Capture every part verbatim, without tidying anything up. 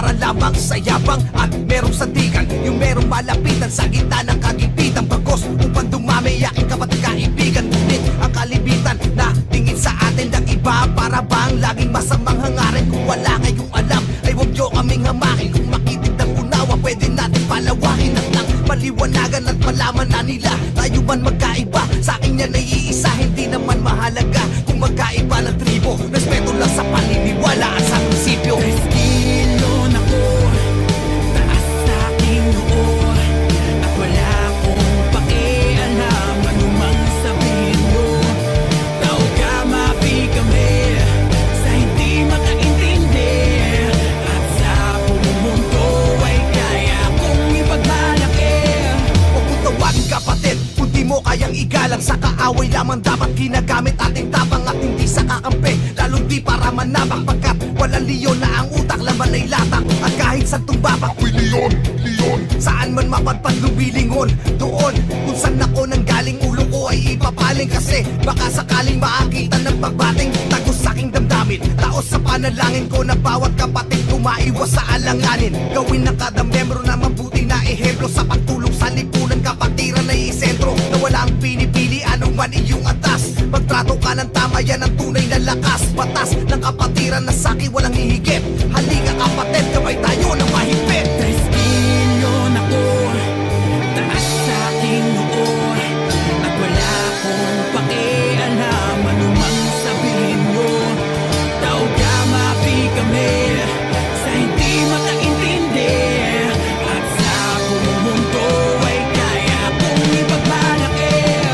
para lamang sa yabang at merong sandigan, yung merong malapitan sa gitna ng kagipitan. Bagos upang dumami aking kapatid kaibigan, ngunit ang kalibitan na tingin sa atin ng iba para bang laging masamang hangarin. Kung wala kayong alam ay huwag nyo kaming hamakin. Kung makitid ng unawa pwede natin palawakin at nang maliwanagan at malaman na nila tayo man magkaiba. Sa akin yan ay iisa, hindi naman mahalaga kung magkaiba ng tribo. Respeto lang sa paniniwala at sa prinsipyo. Estilo na ko, taas sa aking noo, at wala akong pakialam anumang sabihin mo. Tao ka, mapi kami sa hindi makaintindi, at sa pumumunto ay kaya kong ipagmalaki. Huwag mo tawagin kapatid kung di mo kayang igalang. Sa kaaway lamang dapat ginagamit ating tapang at hindi sa kakampi, lalong di para manabang. Pagkat walang leon na ang utak, laman ay latak. At kahit sa tumbabak, uy leon, leon, saan man mapadpad lumilingon, doon kung saan ako nang galing ulo ko ay ipapaling. Kasi baka sakaling makakita ng pagbating tagos sa aking damdamin. Taos sa panalangin ko na bawat kapatid kumaiwas sa alanganin. Gawin ng kada membro na mabuti na ehemplo sa pagtulong sa lipunan. Kapatiran ay isentro na walang pinipili anuman iyong atas. Magtrato ka ng tama, yan ang tunay na lakas. Batas ng kapatiran na sa'kin walang hihigit. Halika kapatid, kamay tayo na mahigpit. Estilo na ko, taas sa aking noo, at wala akong pakialam anumang sabihin mo. Tao ka, mapi kami sa hindi makaintindi, at sa pumumunto ay kaya kong ipagmalaki.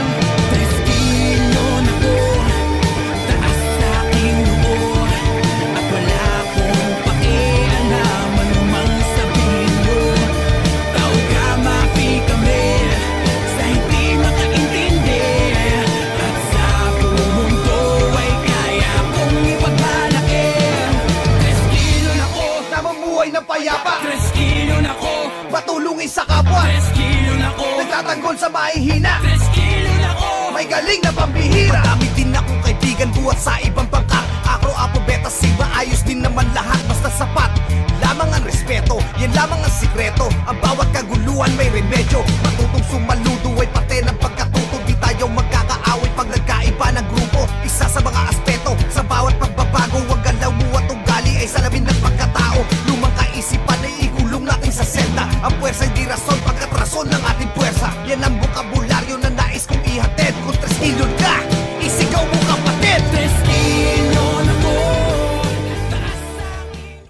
Estilo na ko, taas sa aking noo, at wala akong pakialam anumang sabihin mo. Tao ka, mapi kami sa hindi makaintindi, at sa pumumunto ay kaya kong ipagmalaki. Tres kilo na ko, Namamuhay ng payapa, tres kilo na ko, patulungin sa kapwa, tres kilo na ko, nagtatanggol sa mahihina, tres kilo na ko. may galing na pambihira. Marami din akong kaibigan buhat sa ibang bangka. Akro, apo, beta, siba, ayos din naman lahat. Basta sapat lamang ang respeto, yan lamang ang sikreto. Ang bawat kaguluhan may remedyo. Matutong sumaludo ay pati ng pagkatuto. Di tayo magkakaaway pag nagkaiba ng grupo. Isa sa mga aspeto sa bawat pagbabago, wag galaw mo at ugali ay salamin ng pagkatao. Lumang kaisipan ay ikulong natin sa senda. Ang puwersa hindi rason, pagkat rason ng ating puwersa. Yan ang bokabularyo na nais kong ihatid. Kung tres kilon ka, isigaw mo kapatid. Tres kilo na ko, taas sa aking.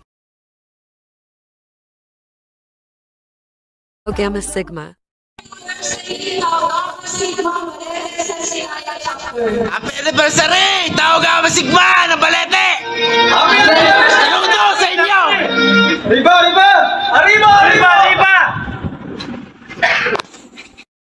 Gamma Sigma. Happy anniversary! Tao Gamma Sigma ng Balete! Happy anniversary! Saludo sa inyo! Riba, riba!